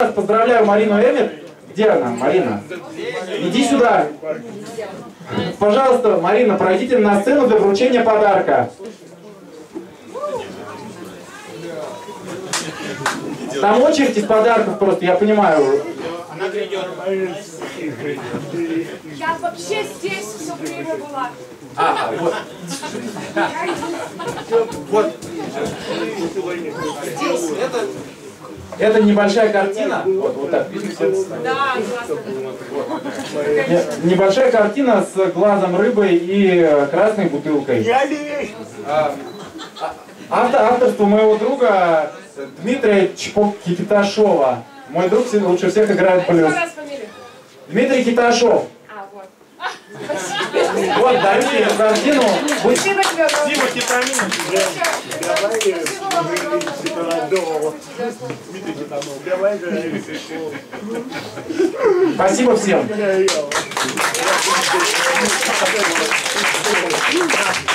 раз поздравляю Марину Эммет. Где она, Марина? Иди сюда. Пожалуйста, Марина, пройдите на сцену для вручения подарка. Там очередь из подарков просто, я понимаю. Она грядет. Я вообще здесь все время была. Ага, вот. Вот. Это небольшая картина. Вот так. Да, классно. Небольшая картина с глазом рыбы и красной бутылкой. Авторство моего друга Дмитрия Кипяташова. Мой друг лучше всех играет плюс. Дмитрий Кипяташов. Вот. Вот, дарите эту картину. Спасибо тебе. Спасибо, Китамин. Спасибо всем.